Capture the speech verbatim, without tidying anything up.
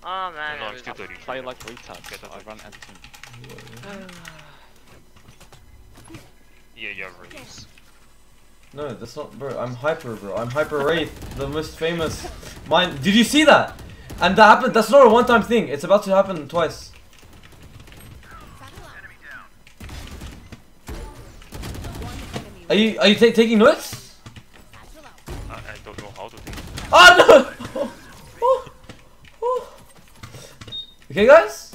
Oh man, No, it I'm was... still thirty. Play like retard, so I run as a team. Yeah, you're race. No, that's not, bro. I'm hyper, bro. I'm hyper Wraith, the most famous. Mine. Did you see that? And that happened. That's not a one-time thing. It's about to happen twice. Are you are you ta taking notes? I, I don't know how to think. Oh no! Okay, guys.